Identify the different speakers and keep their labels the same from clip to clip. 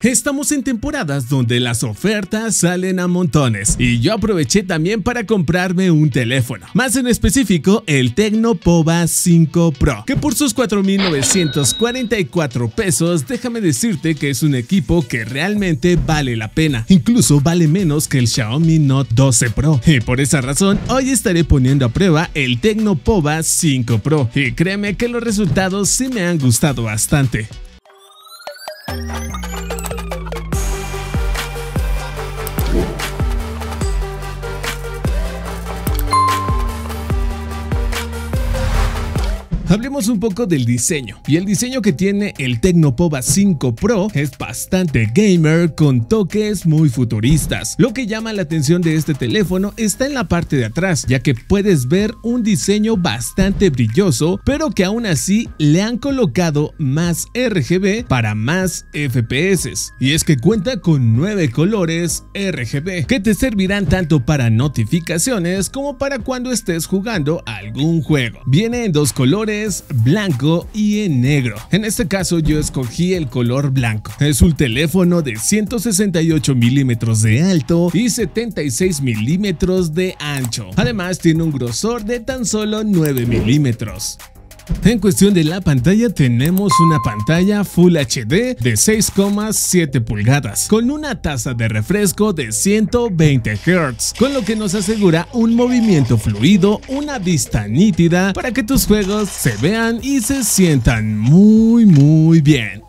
Speaker 1: Estamos en temporadas donde las ofertas salen a montones y yo aproveché también para comprarme un teléfono, más en específico el Tecno Pova 5 Pro, que por sus 4,944 pesos, déjame decirte que es un equipo que realmente vale la pena, incluso vale menos que el Xiaomi Note 12 Pro, y por esa razón hoy estaré poniendo a prueba el Tecno Pova 5 Pro, y créeme que los resultados sí me han gustado bastante. Hablemos un poco del diseño, y el diseño que tiene el Tecno Pova 5 Pro es bastante gamer con toques muy futuristas. Lo que llama la atención de este teléfono está en la parte de atrás, ya que puedes ver un diseño bastante brilloso, pero que aún así le han colocado más RGB para más FPS. Y es que cuenta con 9 colores RGB, que te servirán tanto para notificaciones como para cuando estés jugando algún juego. Viene en dos colores, blanco y en negro. En este caso yo escogí el color blanco. Es un teléfono de 168 milímetros de alto y 76 milímetros de ancho. Además tiene un grosor de tan solo 9 milímetros. En cuestión de la pantalla, tenemos una pantalla Full HD de 6,7 pulgadas con una tasa de refresco de 120 Hz, con lo que nos asegura un movimiento fluido, una vista nítida para que tus juegos se vean y se sientan muy bien.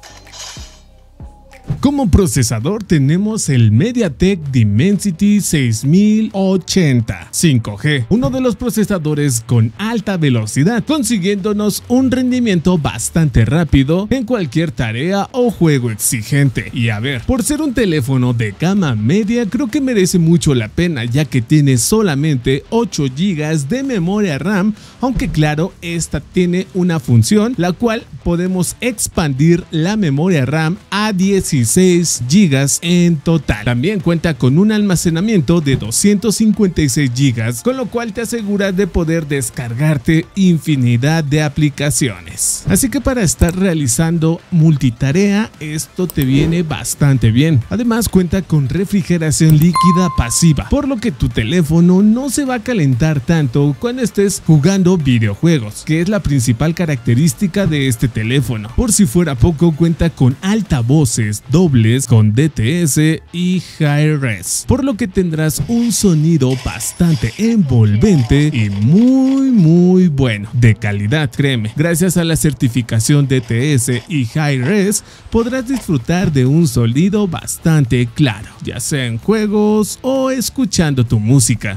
Speaker 1: Como procesador tenemos el MediaTek Dimensity 6080 5G, uno de los procesadores con alta velocidad, consiguiéndonos un rendimiento bastante rápido en cualquier tarea o juego exigente. Y a ver, por ser un teléfono de gama media, creo que merece mucho la pena, ya que tiene solamente 8 GB de memoria RAM, aunque claro, esta tiene una función la cual podemos expandir la memoria RAM a 16 GB en total. También cuenta con un almacenamiento de 256 GB, con lo cual te asegura de poder descargarte infinidad de aplicaciones. Así que para estar realizando multitarea, esto te viene bastante bien. Además cuenta con refrigeración líquida pasiva, por lo que tu teléfono no se va a calentar tanto cuando estés jugando videojuegos, que es la principal característica de este teléfono. Por si fuera poco, cuenta con altavoces dobles con DTS y Hi-Res, por lo que tendrás un sonido bastante envolvente y muy bueno, de calidad, créeme. Gracias a la certificación DTS y Hi-Res podrás disfrutar de un sonido bastante claro, ya sea en juegos o escuchando tu música.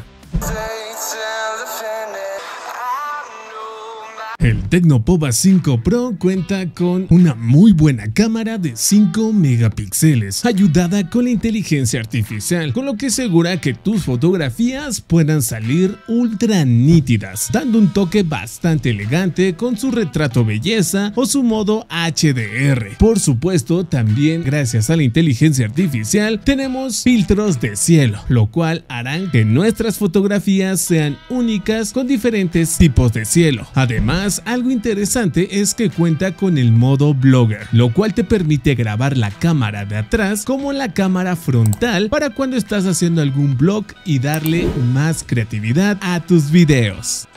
Speaker 1: El Tecno Pova 5 Pro cuenta con una muy buena cámara de 5 megapíxeles, ayudada con la inteligencia artificial, con lo que asegura que tus fotografías puedan salir ultra nítidas, dando un toque bastante elegante con su retrato belleza o su modo HDR. Por supuesto, también gracias a la inteligencia artificial tenemos filtros de cielo, lo cual harán que nuestras fotografías sean únicas con diferentes tipos de cielo. Además, algo interesante es que cuenta con el modo Blogger, lo cual te permite grabar la cámara de atrás como la cámara frontal para cuando estás haciendo algún vlog y darle más creatividad a tus videos.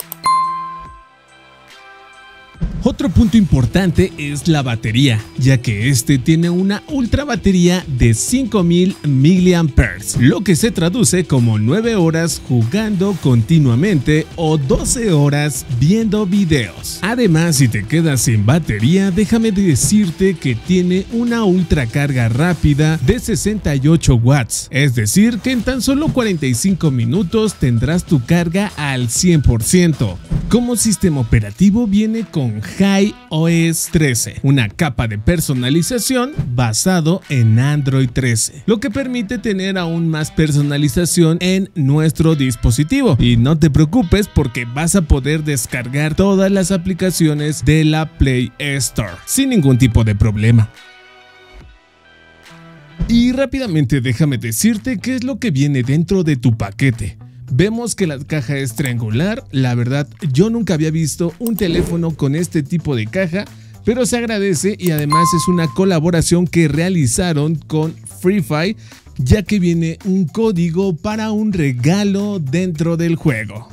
Speaker 1: Otro punto importante es la batería, ya que este tiene una ultra batería de 5000 mAh, lo que se traduce como 9 horas jugando continuamente o 12 horas viendo videos. Además, si te quedas sin batería, déjame decirte que tiene una ultra carga rápida de 68 watts, es decir, que en tan solo 45 minutos tendrás tu carga al 100%. Como sistema operativo viene con HiOS 13, una capa de personalización basado en Android 13, lo que permite tener aún más personalización en nuestro dispositivo. Y no te preocupes porque vas a poder descargar todas las aplicaciones de la Play Store sin ningún tipo de problema. Y rápidamente déjame decirte qué es lo que viene dentro de tu paquete. Vemos que la caja es triangular. La verdad, yo nunca había visto un teléfono con este tipo de caja. pero se agradece y además es una colaboración que realizaron con Free Fire, ya que viene un código para un regalo dentro del juego.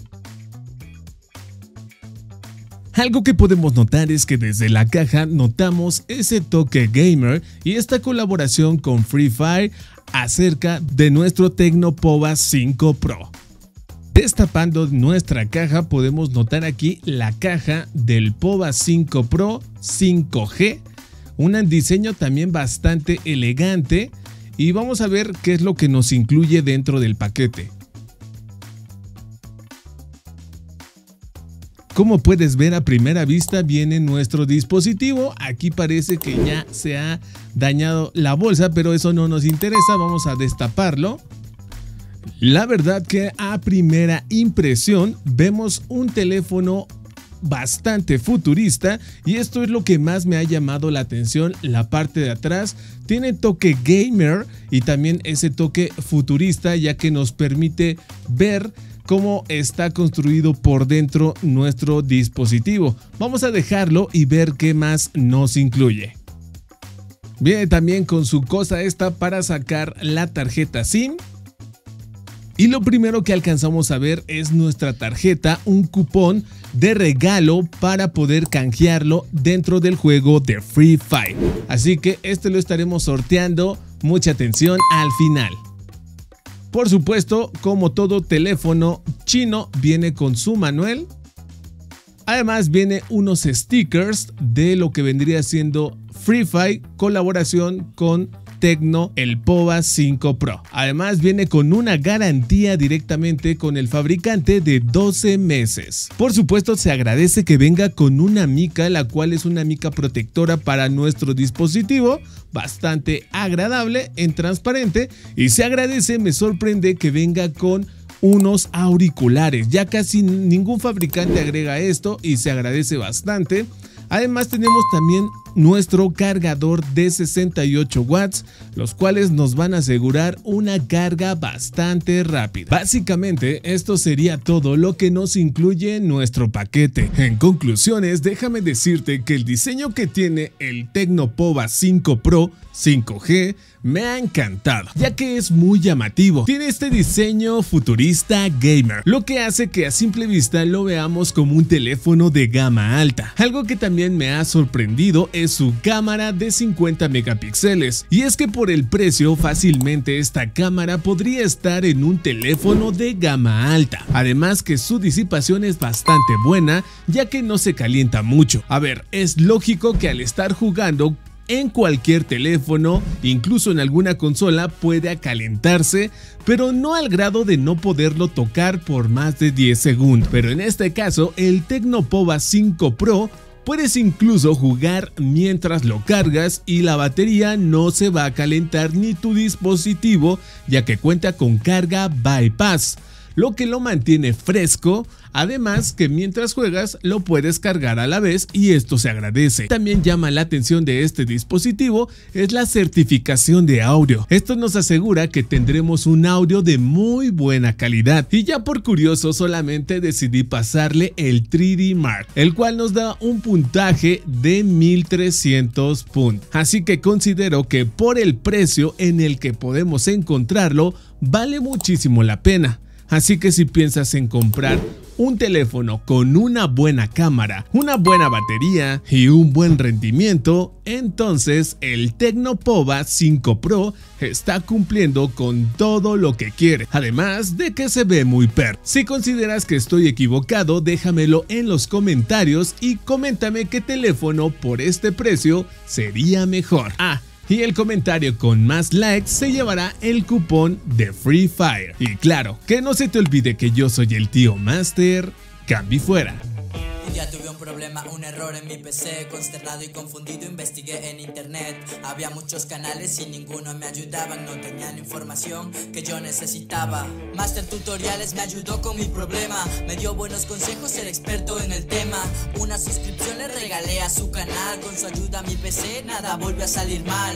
Speaker 1: Algo que podemos notar es que desde la caja notamos ese toque gamer y esta colaboración con Free Fire acerca de nuestro Tecno Pova 5 Pro. Destapando nuestra caja podemos notar aquí la caja del Pova 5 Pro 5G, un diseño también bastante elegante, y vamos a ver qué es lo que nos incluye dentro del paquete. Como puedes ver a primera vista viene nuestro dispositivo. Aquí parece que ya se ha dañado la bolsa, pero eso no nos interesa, vamos a destaparlo. La verdad que a primera impresión vemos un teléfono bastante futurista y esto es lo que más me ha llamado la atención. La parte de atrás tiene toque gamer y también ese toque futurista, ya que nos permite ver cómo está construido por dentro nuestro dispositivo. Vamos a dejarlo y ver qué más nos incluye. Viene también con su cosa esta para sacar la tarjeta SIM. Y lo primero que alcanzamos a ver es nuestra tarjeta, un cupón de regalo para poder canjearlo dentro del juego de Free Fire. Así que este lo estaremos sorteando, mucha atención al final. Por supuesto, como todo teléfono chino, viene con su manual. Además viene unos stickers de lo que vendría siendo Free Fire, colaboración con Tecno, el Pova 5 Pro. Además viene con una garantía directamente con el fabricante de 12 meses. Por supuesto se agradece que venga con una mica, la cual es una mica protectora para nuestro dispositivo, bastante agradable en transparente, y se agradece, me sorprende que venga con unos auriculares. Ya casi ningún fabricante agrega esto y se agradece bastante. Además tenemos también nuestro cargador de 68 watts, los cuales nos van a asegurar una carga bastante rápida. Básicamente esto sería todo lo que nos incluye nuestro paquete. En conclusiones, déjame decirte que el diseño que tiene el Tecno Pova 5 Pro 5G me ha encantado, ya que es muy llamativo. Tiene este diseño futurista gamer, lo que hace que a simple vista lo veamos como un teléfono de gama alta. Algo que también me ha sorprendido es su cámara de 50 megapíxeles, y es que por el precio fácilmente esta cámara podría estar en un teléfono de gama alta. Además que su disipación es bastante buena, ya que no se calienta mucho. A ver, es lógico que al estar jugando en cualquier teléfono, incluso en alguna consola, puede calentarse, pero no al grado de no poderlo tocar por más de 10 segundos. Pero en este caso, el Tecno Pova 5 Pro puedes incluso jugar mientras lo cargas y la batería no se va a calentar ni tu dispositivo, ya que cuenta con carga bypass, lo que lo mantiene fresco. Además que mientras juegas lo puedes cargar a la vez y esto se agradece. También llama la atención de este dispositivo es la certificación de audio. Esto nos asegura que tendremos un audio de muy buena calidad, y ya por curioso solamente decidí pasarle el 3D Mark, el cual nos da un puntaje de 1300 puntos. Así que considero que por el precio en el que podemos encontrarlo vale muchísimo la pena. Así que si piensas en comprar un teléfono con una buena cámara, una buena batería y un buen rendimiento, entonces el Tecno Pova 5 Pro está cumpliendo con todo lo que quiere, además de que se ve muy perro. Si consideras que estoy equivocado, déjamelo en los comentarios y coméntame qué teléfono por este precio sería mejor. Y el comentario con más likes se llevará el cupón de Free Fire. Y claro, que no se te olvide que yo soy el tío Master. Cambi fuera.
Speaker 2: Ya tuve un problema, un error en mi PC. Consternado y confundido investigué en internet. Había muchos canales y ninguno me ayudaban. No tenían la información que yo necesitaba. Master Tutoriales me ayudó con mi problema. Me dio buenos consejos, el experto en el tema. Una suscripción le regalé a su canal. Con su ayuda mi PC nada volvió a salir mal.